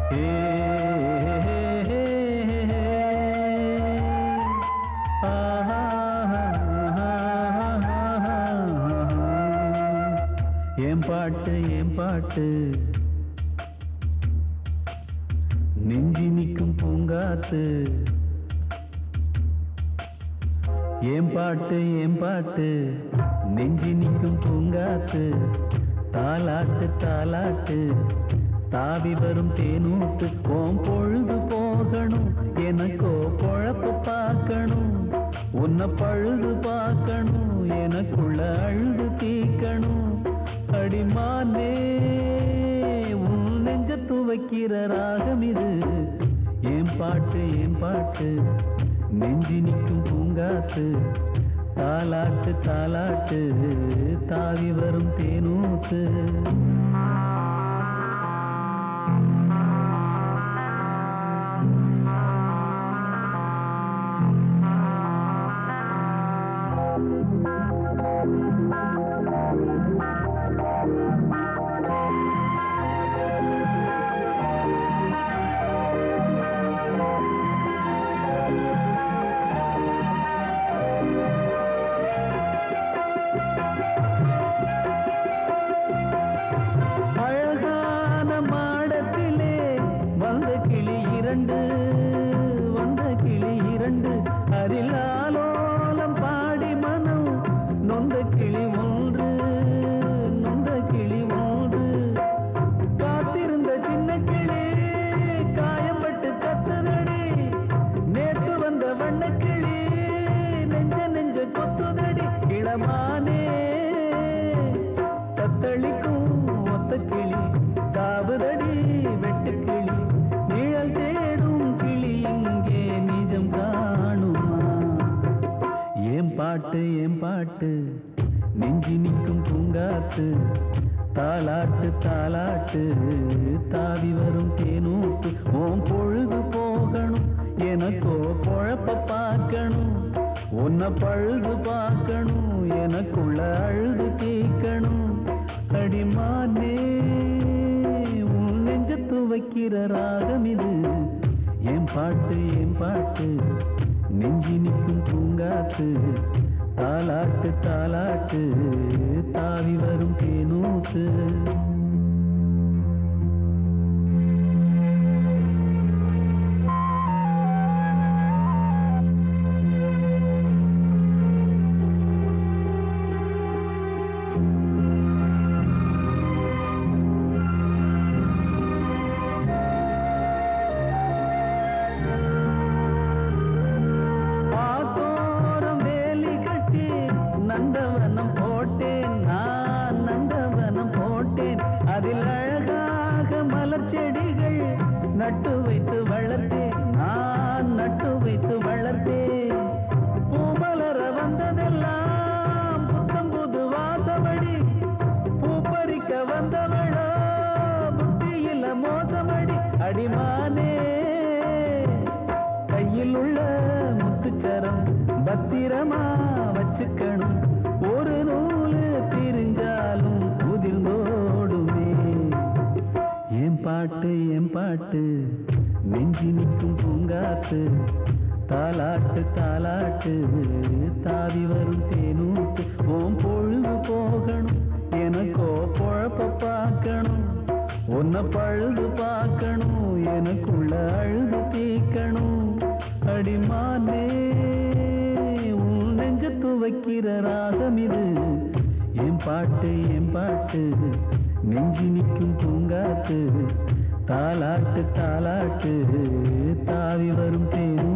ஏன் பாட்டு ஏன் பாட்டு நெஞ்சி நிற்கும் பூங்காத்து ஏன் பாட்டு நெஞ்சி நிற்கும் பூங்காத்து தாலாட்டு தாலாட்டு தாவி வரும் தேனூட்டு ஓம் பொழுது போகணும் எனக்கோ பொழப்பு பார்க்கணும் உன்னை பழுது பார்க்கணும் எனக்குள்ள அழுது தீக்கணும் அடிமானே உன் நெஞ்ச துவைக்கிற ராகம் இது ஏன் பாட்டு நெஞ்சி நிற்கும் பூங்காத்து தாலாட்டு தாலாட்டு தாவி வரும் தேனூத்து வந்த கிளி இரண்டு அரிலாலோலம் பாடி மனம் நொந்த கிளி ஒன்று காத்திருந்த சின்ன கிளி காயப்பட்டு கத்துதடி நேற்று வந்த வண்ண கிளி நெஞ்ச கொத்துதடி இளமானே தத்தளிக்கும் ஒத்த கிளி காவுதடி வெட்டு கிளி நிழல் தேடும் கிளி இங்கே நிஜம் காணுமா ஏன் பாட்டு நெஞ்சி நிற்கும் பூங்காத்து தாலாட்டு தாலாட்டு தாவி வரும் தேனூட்டு ஓம் பொழுது போகணும் எனக்கோ பொழப்ப பார்க்கணும் உன்னை பழுது பார்க்கணும் எனக்குள்ள அழுது தீக்கணும் அடிமானே உன் நெஞ்ச துவைக்கிற ராகம் இது ஏன் பாட்டு நெஞ்சி நிற்கும் பூங்காத்து தாலாட்டு தாலாட்டு தாவி வரும் தேனூத்து நந்தவனம் போட்டேன் அதில் அழகாக மலர் செடிகள் நட்டு வைத்து வளர்த்தேன் பூமலர வந்ததெல்லாம் புத்தம் புது வாசமடி பூப்பறிக்க வந்தவளோ புத்தியில மோசமடி அடிமானே கையில் உள்ள முத்துச்சரம் பத்திரமா வச்சுக்கணும் ஒரு நூலு பிரிஞ்சாலும் புதிர்ந்தோடுமே ஏன் பாட்டு நெஞ்சி நிற்கும் பூங்காத்து தாலாட்டு தாலாட்டு தாவி வரும் தேனூத்து ஓம் பொழுது போகணும் எனக்கோ பொழப்ப பார்க்கணும் உன்னை பழுது பார்க்கணும் எனக்குள்ள அழுது தீக்கணும் அடிமானே உன் நெஞ்ச துவைக்கிற ராகம் இது ஏன் பாட்டு நெஞ்சி நிற்கும் பூங்காத்து தாலாட்டு தாலாட்டு தாவி வரும் தேனூத்து